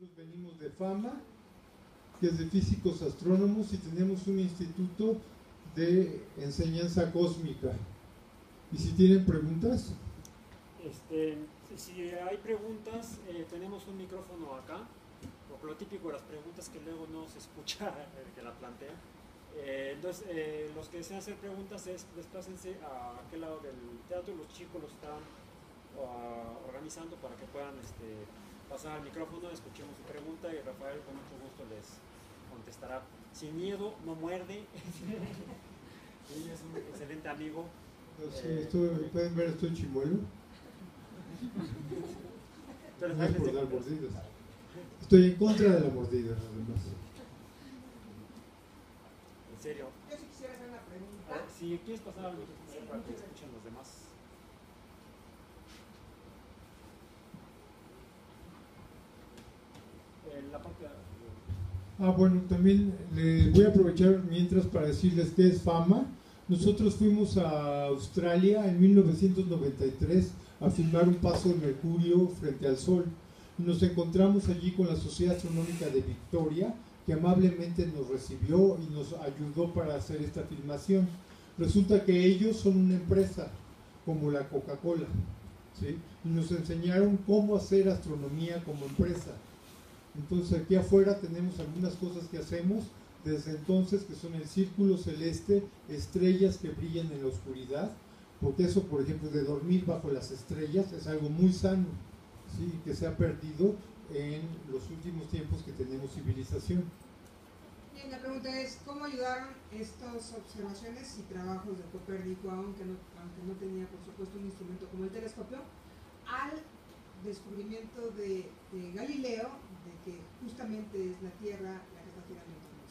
nosotros venimos de FAMA, que es de físicos astrónomos, y tenemos un instituto de enseñanza cósmica. ¿Y si tienen preguntas? Si hay preguntas, tenemos un micrófono acá, porque lo típico de las preguntas que luego no se escucha el que la plantea. Entonces, los que desean hacer preguntas, desplácense a aquel lado del teatro. Los chicos lo están organizando para que puedan pasar al micrófono, escuchemos su pregunta y Rafael con mucho gusto les contestará. Sin miedo, no muerde. Ella es un excelente amigo. ¿Pueden ver esto chimuelo? No es por dar mordidas. Estoy en contra de la mordida, además. ¿En serio? Yo sí quisiera hacer una pregunta. Si quieres pasar al micrófono para que escuchen los demás. La parte de... Bueno, también les voy a aprovechar mientras para decirles qué es FAMA. Nosotros fuimos a Australia en 1993 a filmar un paso de Mercurio frente al Sol. Nos encontramos allí con la Sociedad Astronómica de Victoria, que amablemente nos recibió y nos ayudó para hacer esta filmación. Resulta que ellos son una empresa, como la Coca-Cola, ¿sí? Y nos enseñaron cómo hacer astronomía como empresa. Entonces aquí afuera tenemos algunas cosas que hacemos desde entonces, que son el círculo celeste, estrellas que brillan en la oscuridad, porque eso, por ejemplo, de dormir bajo las estrellas es algo muy sano, ¿sí? Que se ha perdido en los últimos tiempos que tenemos civilización. Bien, la pregunta es, ¿cómo ayudaron estas observaciones y trabajos de Copérnico, aunque no tenía, por supuesto, un instrumento como el telescopio, al descubrimiento de Galileo, de que justamente es la Tierra la que está girando en torno al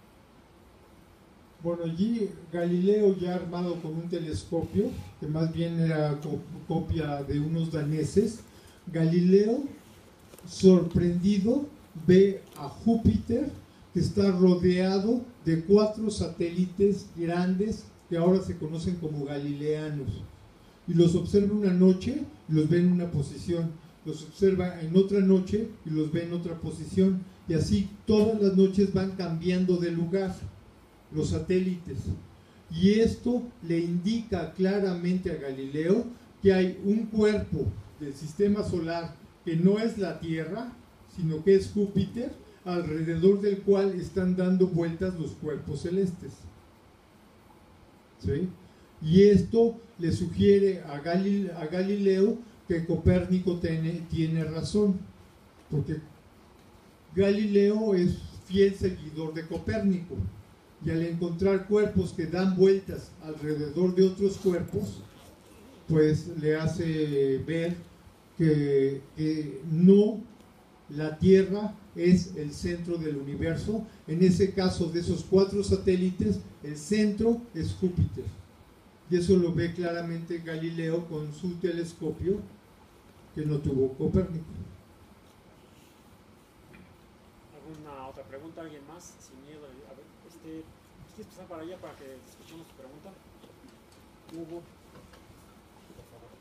Sol? Bueno, allí Galileo, ya armado con un telescopio, que más bien era copia de unos daneses, Galileo, sorprendido, ve a Júpiter, que está rodeado de 4 satélites grandes que ahora se conocen como galileanos. Y los observa una noche y los ve en una posición, los observa en otra noche y los ve en otra posición, y así todas las noches van cambiando de lugar los satélites. Y esto le indica claramente a Galileo que hay un cuerpo del sistema solar que no es la Tierra, sino que es Júpiter, alrededor del cual están dando vueltas los cuerpos celestes. ¿Sí? Y esto le sugiere a Galileo que Copérnico tiene razón, porque Galileo es fiel seguidor de Copérnico, y al encontrar cuerpos que dan vueltas alrededor de otros cuerpos, pues le hace ver que no, la Tierra es el centro del universo. En ese caso, de esos 4 satélites, el centro es Júpiter. Y eso lo ve claramente Galileo con su telescopio, que no tuvo Copérnico. ¿Alguna otra pregunta? ¿Alguien más? Sin miedo. A ver, ¿quieres pasar para allá para que escuchemos tu pregunta? Hugo. Por favor.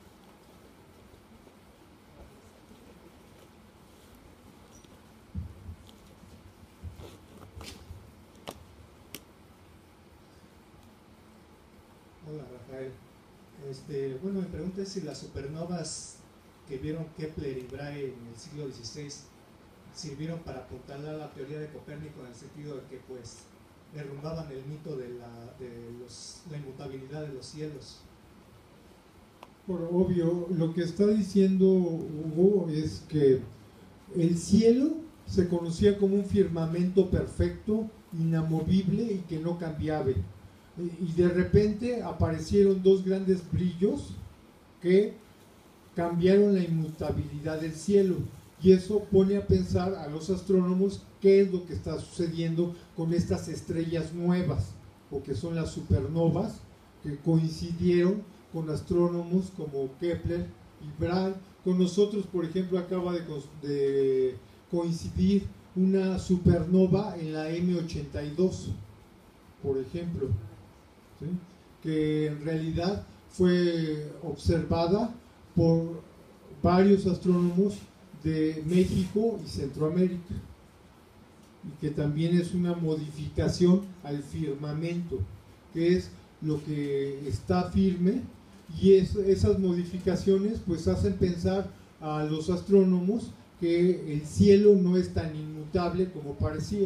Hola, Rafael. Bueno, mi pregunta es si las supernovas que vieron Kepler y Brahe en el siglo XVI sirvieron para apuntalar la teoría de Copérnico, en el sentido de que pues derrumbaban el mito de la inmutabilidad de los cielos. Por obvio, lo que está diciendo Hugo es que el cielo se conocía como un firmamento perfecto, inamovible y que no cambiaba. Y de repente aparecieron 2 grandes brillos que cambiaron la inmutabilidad del cielo, y eso pone a pensar a los astrónomos qué es lo que está sucediendo con estas estrellas nuevas, o que son las supernovas, que coincidieron con astrónomos como Kepler y Brahe. Con nosotros, por ejemplo, acaba de coincidir una supernova en la M82, por ejemplo, ¿sí? Que en realidad fue observada por varios astrónomos de México y Centroamérica, y que también es una modificación al firmamento, que es lo que está firme, y esas modificaciones pues hacen pensar a los astrónomos que el cielo no es tan inmutable como parecía.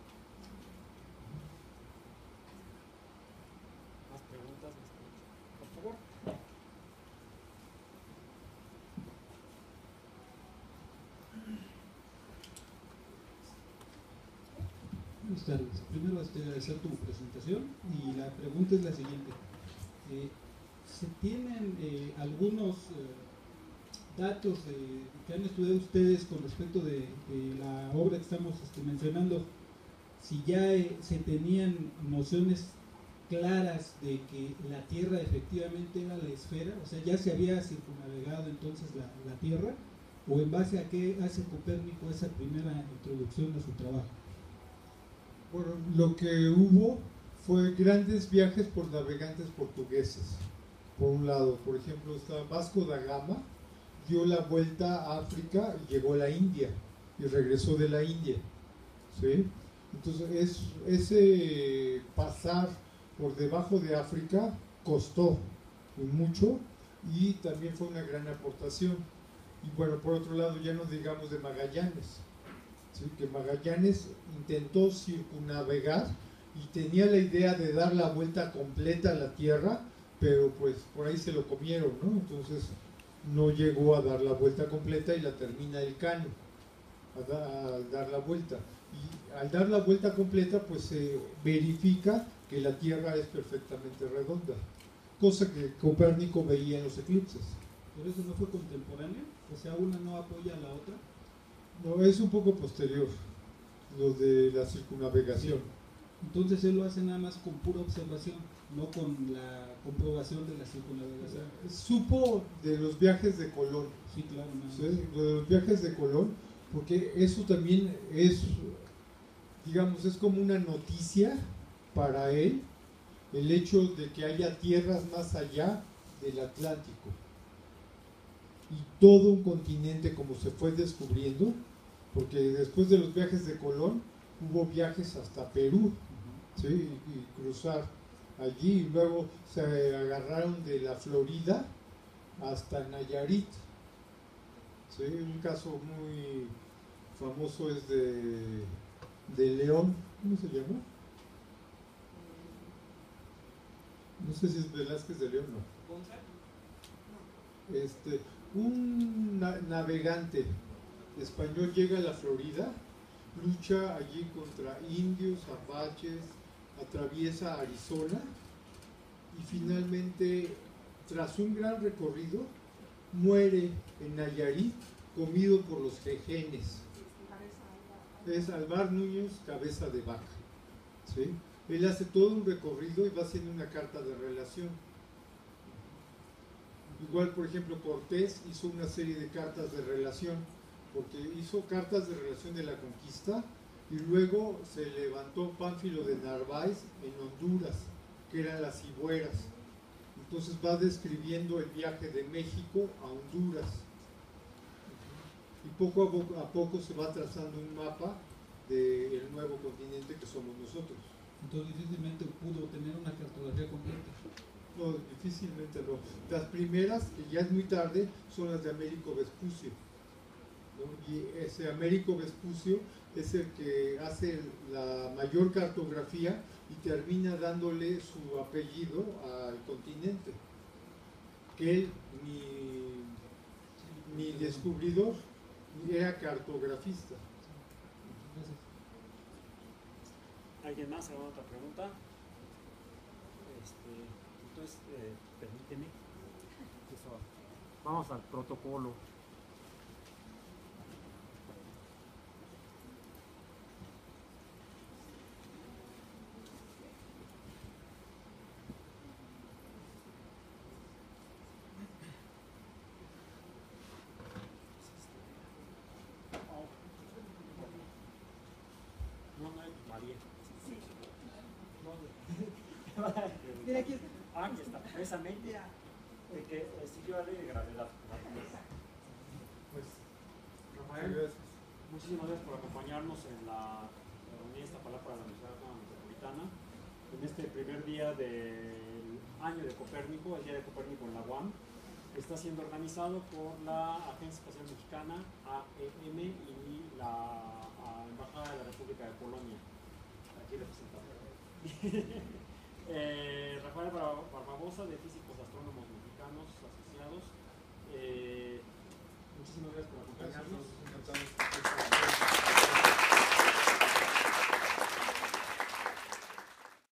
¿Más preguntas? Por favor. Buenas tardes. Primero agradecer tu presentación y la pregunta es la siguiente. ¿Se tienen algunos datos que han estudiado ustedes con respecto de la obra que estamos mencionando? Si ya se tenían nociones claras de que la Tierra efectivamente era la esfera, o sea, ya se había circunnavegado entonces la Tierra, o en base a qué hace Copérnico esa primera introducción a su trabajo. Bueno, lo que hubo fue grandes viajes por navegantes portugueses. Por un lado, por ejemplo, está Vasco da Gama, dio la vuelta a África y llegó a la India y regresó de la India, ¿sí? Entonces ese pasar por debajo de África costó mucho y también fue una gran aportación. Y bueno, por otro lado, ya no digamos de Magallanes, ¿sí? Que Magallanes intentó circunnavegar y tenía la idea de dar la vuelta completa a la Tierra, pero pues por ahí se lo comieron, ¿no? Entonces no llegó a dar la vuelta completa y la termina Elcano a dar la vuelta. Y al dar la vuelta completa, pues se verifica que la Tierra es perfectamente redonda, cosa que Copérnico veía en los eclipses. ¿Por eso no fue contemporáneo? O sea, una no apoya a la otra. No, es un poco posterior, lo de la circunnavegación. Entonces él lo hace nada más con pura observación, no con la comprobación de la circunnavegación. Supo de los viajes de Colón. Sí, claro. ¿Sí? De los viajes de Colón, porque eso también es, digamos, es como una noticia para él, el hecho de que haya tierras más allá del Atlántico. Y todo un continente como se fue descubriendo, porque después de los viajes de Colón hubo viajes hasta Perú, ¿sí? Y cruzar allí, y luego se agarraron de la Florida hasta Nayarit, ¿sí? Un caso muy famoso es de León, ¿cómo se llama? No sé si es Velázquez de León, no. Un navegante español llega a la Florida, lucha allí contra indios, apaches, atraviesa Arizona y finalmente, tras un gran recorrido, muere en Nayarit comido por los jejenes. Es Alvar Núñez, cabeza de vaca, ¿sí? Él hace todo un recorrido y va haciendo una carta de relación. Igual, por ejemplo, Cortés hizo una serie de cartas de relación, porque hizo cartas de relación de la conquista y luego se levantó Pánfilo de Narváez en Honduras, que eran las Cibueras. Entonces va describiendo el viaje de México a Honduras. Y poco a poco se va trazando un mapa del nuevo continente que somos nosotros. Entonces difícilmente pudo tener una cartografía completa. No, difícilmente no. Las primeras, que ya es muy tarde, son las de Américo Vespucio, ¿no? Y ese Américo Vespucio es el que hace la mayor cartografía y termina dándole su apellido al continente. Que él, mi descubridor, era cartografista. Gracias. ¿Alguien más? ¿Alguna otra pregunta? Entonces, permíteme. Vamos al protocolo. No, María. Mira, aquí Aquí está, precisamente. De que siguió la ley de gravedad. Pues Rafael, muchísimas gracias por acompañarnos en la reunión esta palabra para la Universidad Metropolitana en este primer día del año de Copérnico, el Día de Copérnico en la UAM, que está siendo organizado por la Agencia Espacial Mexicana, AEM, y la Embajada de la República de Polonia, aquí representado. Rafael Barbosa, de Físicos Astrónomos